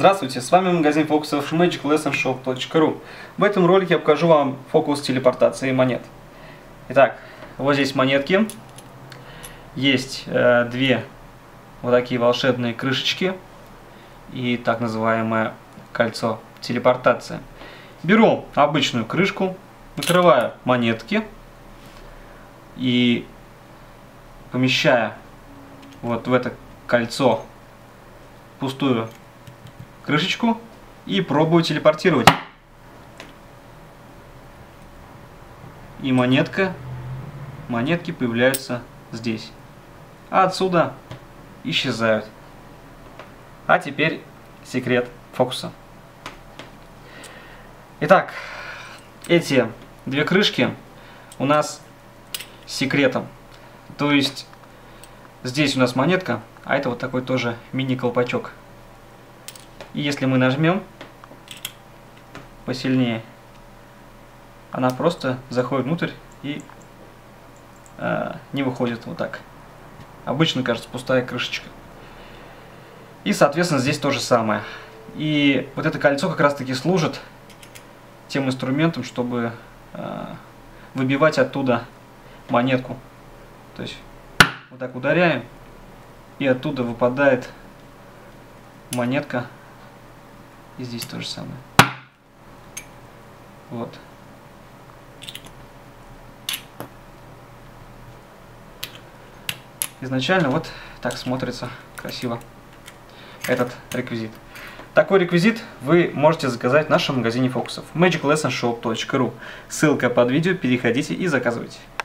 Здравствуйте, с вами магазин фокусов magiclessonshop.ru. В этом ролике я покажу вам фокус телепортации монет. Итак, вот здесь монетки. Есть две вот такие волшебные крышечки и так называемое кольцо телепортации. Беру обычную крышку, накрываю монетки и помещаю вот в это кольцо пустую крышечку и пробую телепортировать. И монетки появляются здесь, а отсюда исчезают. А теперь секрет фокуса. Итак, эти две крышки у нас с секретом. То есть здесь у нас монетка, а это вот такой тоже мини-колпачок. И если мы нажмем посильнее, она просто заходит внутрь и не выходит вот так. Обычно, кажется, пустая крышечка. И, соответственно, здесь то же самое. И вот это кольцо как раз-таки служит тем инструментом, чтобы выбивать оттуда монетку. То есть вот так ударяем, и оттуда выпадает монетка. И здесь то же самое. Вот. Изначально вот так смотрится красиво этот реквизит. Такой реквизит вы можете заказать в нашем магазине фокусов magiclessonshop.ru. Ссылка под видео, переходите и заказывайте.